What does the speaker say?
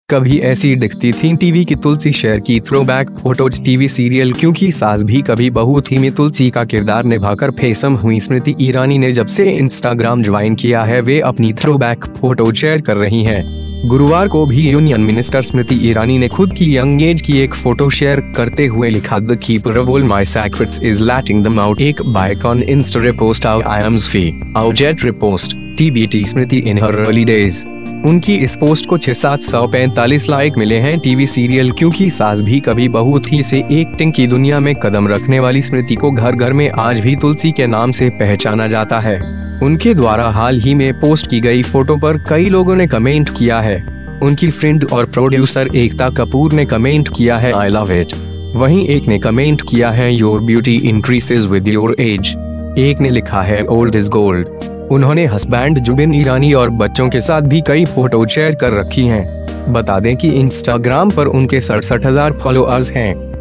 कभी ऐसी दिखती थी टीवी की तुलसी शेयर की थ्रोबैक फोटोज टीवी सीरियल क्योंकि सास भी कभी बहू थी में तुलसी का किरदार निभाकर फेसम हुई स्मृति ईरानी ने जब से इंस्टाग्राम ज्वाइन किया है वे अपनी थ्रोबैक फोटो शेयर कर रही हैं। गुरुवार को भी यूनियन मिनिस्टर स्मृति ईरानी ने खुद की यंग एज की एक फोटो शेयर करते हुए लिखा, the keeper of all my secrets is letting them out. एक बाइकॉन इंस्टा रिपोस्ट आई एम फी आउटजेट repost TBT Smriti in her early days. उनकी इस पोस्ट को 6,745 लाइक मिले हैं। टीवी सीरियल क्योंकि सास भी कभी बहू थी से एक्टिंग की दुनिया में कदम रखने वाली स्मृति को घर घर में आज भी तुलसी के नाम से पहचाना जाता है। उनके द्वारा हाल ही में पोस्ट की गई फोटो पर कई लोगों ने कमेंट किया है। उनकी फ्रेंड और प्रोड्यूसर एकता कपूर ने कमेंट किया है, आई लव इट। वहीं एक ने कमेंट किया है, your beauty increases with your age. एक ने लिखा है, ओल्ड इज गोल्ड। उन्होंने हस्बैंड जुबिन ईरानी और बच्चों के साथ भी कई फोटो शेयर कर रखी हैं। बता दें कि इंस्टाग्राम पर उनके 67,000 फॉलोअर्स हैं।